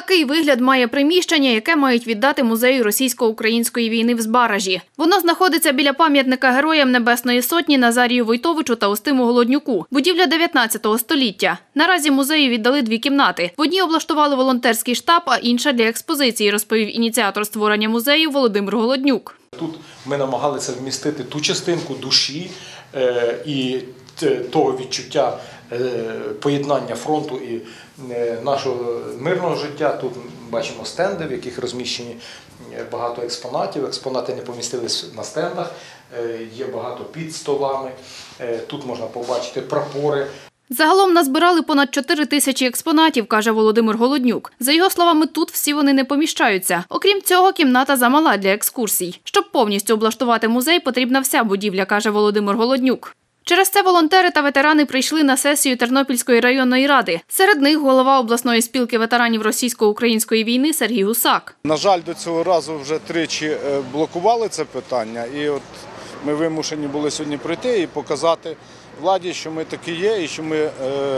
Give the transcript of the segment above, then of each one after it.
Такий вигляд має приміщення, яке мають віддати музею російсько-української війни в Збаражі. Воно знаходиться біля пам'ятника Героям Небесної Сотні Назарію Войтовичу та Устиму Голоднюку. Будівля 19 століття. Наразі музею віддали 2 кімнати. В одній облаштували волонтерський штаб, а інша – для експозиції, розповів ініціатор створення музею Володимир Голоднюк. Тут ми намагалися вмістити ту частинку душі і того відчуття поєднання фронту і нашого мирного життя. Тут бачимо стенди, в яких розміщені багато експонатів. Експонати не помістились на стендах, є багато під столами. Тут можна побачити прапори. Загалом назбирали понад 4 тисячі експонатів, каже Володимир Голоднюк. За його словами, тут всі вони не поміщаються. Окрім цього, кімната замала для екскурсій. Щоб повністю облаштувати музей, потрібна вся будівля, каже Володимир Голоднюк. Через це волонтери та ветерани прийшли на сесію Тернопільської районної ради. Серед них голова обласної спілки ветеранів російсько-української війни Сергій Гусак. На жаль, до цього разу вже тричі блокували це питання. І от ми вимушені були сьогодні прийти і показати владі, що ми такі є, і що ми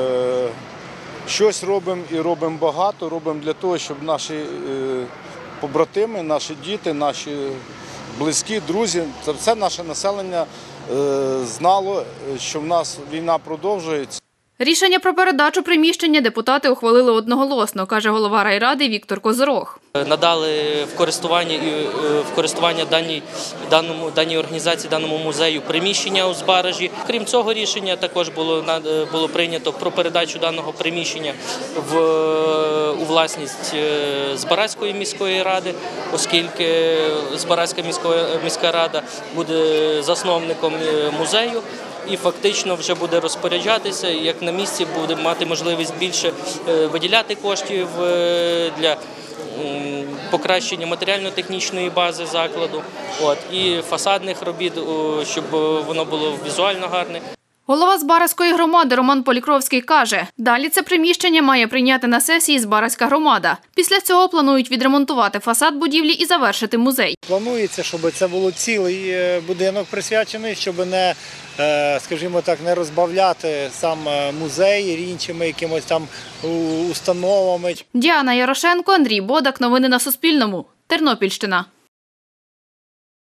щось робимо і робимо багато. Робимо для того, щоб наші побратими, наші діти, наші близькі, друзі, це все наше населення знало, що в нас війна продовжується. Рішення про передачу приміщення депутати ухвалили одноголосно, каже голова райради Віктор Козирох. Надали в користування даній організації, даному музею приміщення у Збаражі. Крім цього рішення також було прийнято про передачу даного приміщення у власність Збаразької міської ради, оскільки Збаразька міська рада буде засновником музею. І фактично вже буде розпоряджатися, як на місці буде мати можливість більше виділяти коштів для покращення матеріально-технічної бази закладу, і фасадних робіт, щоб воно було візуально гарне. Голова Збаразької громади Роман Полікровський каже, далі це приміщення має прийняти на сесії Збаразька громада. Після цього планують відремонтувати фасад будівлі і завершити музей. Планується, щоб це був цілий будинок присвячений, щоб не, скажімо так, не розбавляти сам музей іншими якимось там установами. Діана Ярошенко, Андрій Бодак. Новини на Суспільному. Тернопільщина.